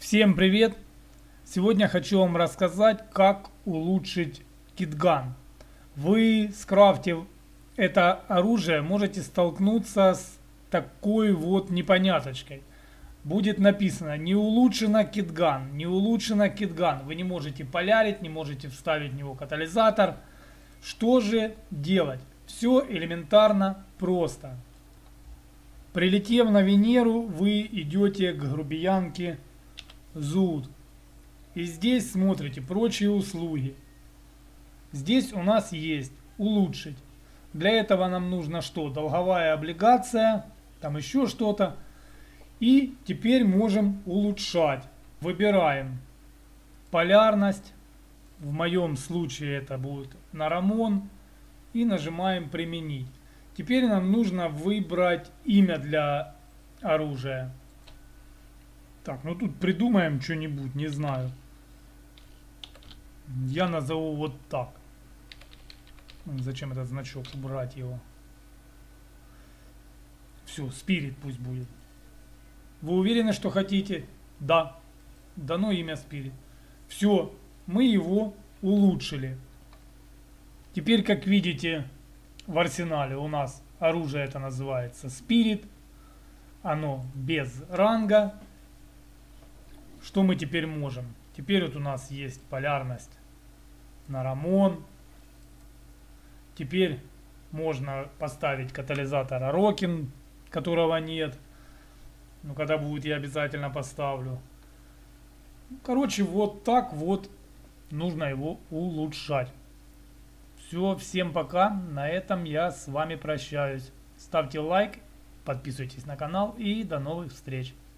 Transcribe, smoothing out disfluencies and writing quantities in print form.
Всем привет! Сегодня хочу вам рассказать, как улучшить китган. Вы, скрафтив это оружие, можете столкнуться с такой вот непоняточкой. Будет написано не улучшено китган, не улучшено китган. Вы не можете полярить, не можете вставить в него катализатор. Что же делать? Все элементарно просто. Прилетев на Венеру, вы идете к грубиянке Зуд. И здесь смотрите прочие услуги. Здесь у нас есть улучшить. Для этого нам нужно что? Долговая облигация, там еще что-то. И теперь можем улучшать. Выбираем полярность. В моем случае это будет Нарамон. И нажимаем применить. Теперь нам нужно выбрать имя для оружия. Так, ну тут придумаем что-нибудь, не знаю. Я назову вот так. Зачем этот значок? Убрать его. Все, Spirit пусть будет. Вы уверены, что хотите? Да. Дано имя Spirit. Все, мы его улучшили. Теперь, как видите, в арсенале у нас оружие это называется Spirit. Оно без ранга. Что мы теперь можем? Теперь вот у нас есть полярность Нарамон. Теперь можно поставить катализатор Рокин, которого нет. Но когда будет, я обязательно поставлю. Короче, вот так вот нужно его улучшать. Все, всем пока. На этом я с вами прощаюсь. Ставьте лайк, подписывайтесь на канал и до новых встреч.